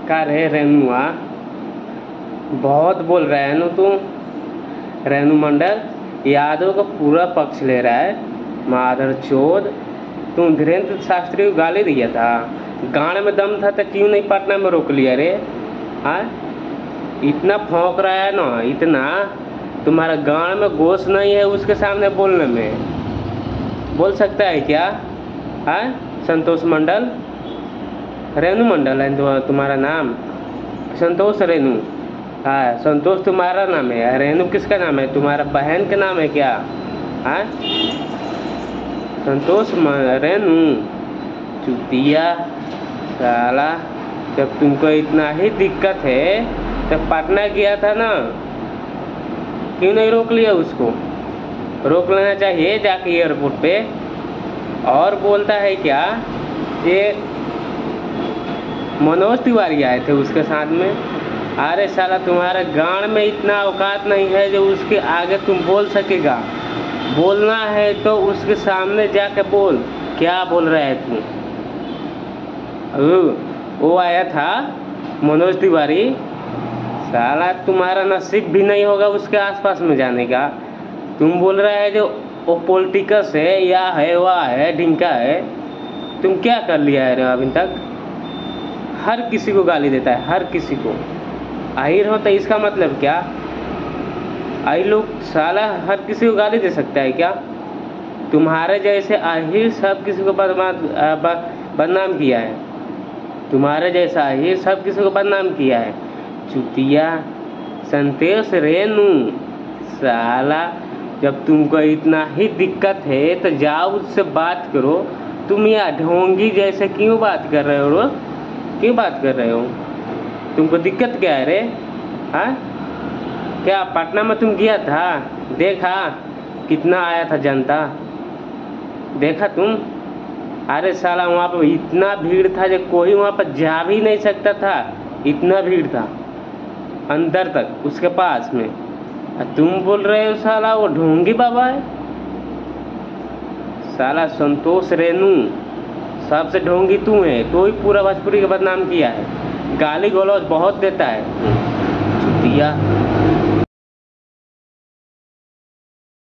का रे रेनुआ, बहुत बोल रहा है ना तू। रेणु मंडल यादव का पूरा पक्ष ले रहा है। मादर चोद, तू धीरेन्द्र शास्त्री को गाली दिया था, गाड़ में दम था तो क्यों नहीं पटना में रोक लिया रे? हाँ, इतना भौंक रहा है ना, इतना तुम्हारा गाड़ में गोश्त नहीं है उसके सामने बोलने में। बोल सकता है क्या? हाँ, संतोष मंडल, रेणु मंडल है तुम्हारा नाम, संतोष रेणु। हाँ, संतोष तुम्हारा नाम है, रेणु किसका नाम है? तुम्हारा बहन का नाम है क्या? हाँ, संतोष रेणु चुतिया साला। जब तुमको इतना ही दिक्कत है तब पटना गया था ना, क्यों नहीं रोक लिया उसको? रोक लेना चाहिए जाके एयरपोर्ट पे। और बोलता है क्या ये मनोज तिवारी आए थे उसके साथ में? अरे साला, तुम्हारे गांड में इतना औकात नहीं है जो उसके आगे तुम बोल सकेगा। बोलना है तो उसके सामने जाके बोल। क्या बोल रहा है तू? वो आया था मनोज तिवारी, साला तुम्हारा नसीब भी नहीं होगा उसके आसपास में जाने का। तुम बोल रहा है जो वो पॉलिटिकस है या है वह है ढिंका है। तुम क्या कर लिया है अभी तक? हर किसी को गाली देता है, हर किसी को। आहिर हो तो इसका मतलब क्या? आई लोग साला हर किसी को गाली दे सकता है क्या? तुम्हारे जैसे आहिर सब किसी को बदनाम किया है। तुम्हारे जैसा आहिर सब किसी को बदनाम किया है। चुतिया संतोष रेणु साला, जब तुमको इतना ही दिक्कत है तो जाओ उससे बात करो। तुम यहाँ ढोंगी जैसे क्यों बात कर रहे हो? क्यों बात कर रहे हो? तुमको दिक्कत क्या है रे? हाँ, क्या पटना में तुम गया था? देखा कितना आया था जनता? देखा तुम? अरे साला, वहाँ पर इतना भीड़ था जो कोई वहाँ पर जा भी नहीं सकता था, इतना भीड़ था अंदर तक उसके पास में। तुम बोल रहे हो साला वो ढोंगी बाबा है। साला संतोष रेणु, सबसे ढोंगी तू है, तो ही पूरा भोजपुरी का बदनाम किया है। गाली गलौज बहुत देता है चुतिया।